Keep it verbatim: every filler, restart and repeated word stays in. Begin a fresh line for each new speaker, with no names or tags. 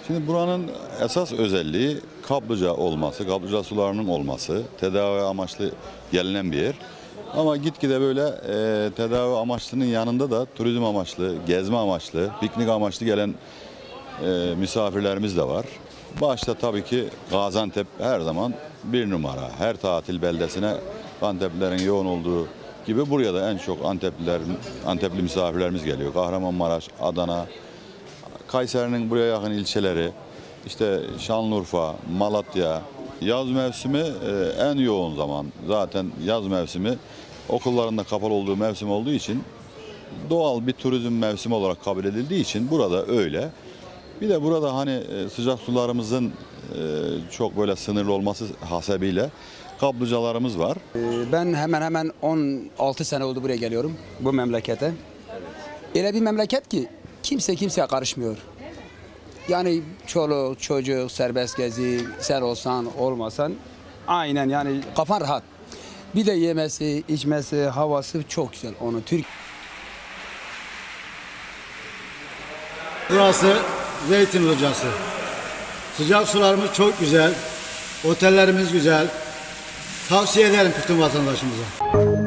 Şimdi buranın esas özelliği kaplıca olması, kaplıca sularının olması, tedavi amaçlı gelinen bir yer. Ama gitgide böyle e, tedavi amaçlının yanında da turizm amaçlı, gezme amaçlı, piknik amaçlı gelen e, misafirlerimiz de var. Başta tabii ki Gaziantep her zaman bir numara. Her tatil beldesine Anteplilerin yoğun olduğu gibi buraya da en çok Antepliler, Antepli misafirlerimiz geliyor. Kahramanmaraş, Adana, Kayseri'nin buraya yakın ilçeleri, işte Şanlıurfa, Malatya. Yaz mevsimi e, en yoğun zaman. Zaten yaz mevsimi okullarında kapalı olduğu mevsim olduğu için doğal bir turizm mevsimi olarak kabul edildiği için burada öyle. Bir de burada hani e, sıcak sularımızın e, çok böyle sınırlı olması hasebiyle kaplıcalarımız var.
Ben hemen hemen on altı sene oldu buraya geliyorum, bu memlekete. Öyle bir memleket ki kimse kimseye karışmıyor. Yani çoluk, çocuk, serbest gezi, sen olsan, olmasan aynen yani kafan rahat. Bir de yemesi, içmesi, havası çok güzel onun. Türk
Burası Zeytin Hocası. Sıcak sularımız çok güzel. Otellerimiz güzel. Tavsiye ederim bütün vatandaşımıza.